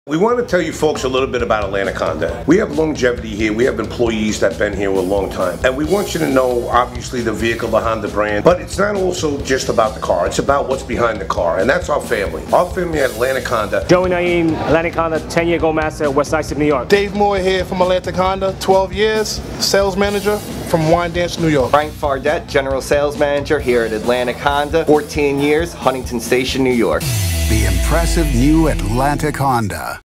We want to tell you folks a little bit about Atlantic Honda. We have longevity here. We have employees that have been here a long time. And we want you to know, obviously, the vehicle, the Honda brand. But it's not also just about the car. It's about what's behind the car. And that's our family. Our family at Atlantic Honda. Joey Naeem, Atlantic Honda, 10-year Gold Master, West Islip, New York. Dave Moore here from Atlantic Honda, 12 years, sales manager from Wyandanch, New York. Frank Fardette, general sales manager here at Atlantic Honda, 14 years, Huntington Station, New York. The impressive new Atlantic Honda.